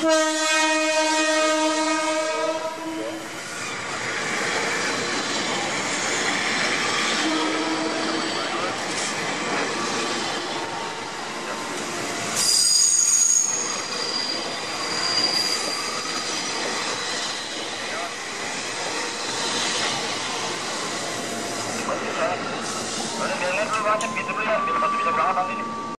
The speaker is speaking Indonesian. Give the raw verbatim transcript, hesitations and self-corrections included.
Udah biarin dulu macet gitu dulu ya, biar pasti bisa berangkat nanti nih.